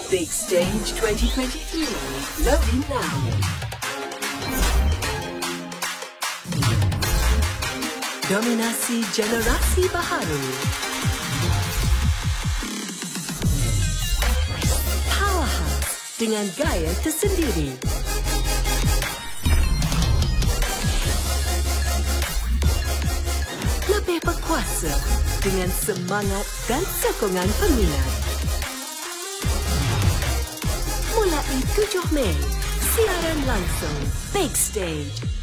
Big Stage 2023. Loading now. Dominasi generasi baharu. Powerhouse dengan gaya tersendiri. Lebih berkuasa dengan semangat dan sokongan peminat. Mulai 7 Mei, siaran langsung Big Stage.